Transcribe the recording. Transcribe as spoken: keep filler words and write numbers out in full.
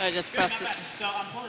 I just Good, press not it? bad. So I'm pulling